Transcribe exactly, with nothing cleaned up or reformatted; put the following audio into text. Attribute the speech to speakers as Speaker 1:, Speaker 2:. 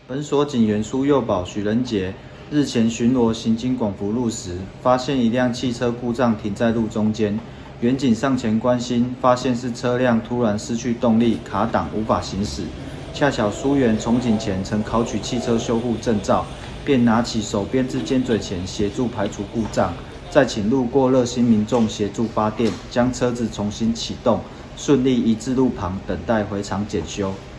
Speaker 1: 本所警员苏佑宝、许仁杰日前巡逻行经广福路时，发现一辆汽车故障停在路中间。员警上前关心，发现是车辆突然失去动力，卡档无法行驶。恰巧苏员从警前曾考取汽车修护证照，便拿起手编至尖嘴钳协助排除故障，再请路过热心民众协助发电，将车子重新启动，顺利移至路旁等待回厂检修。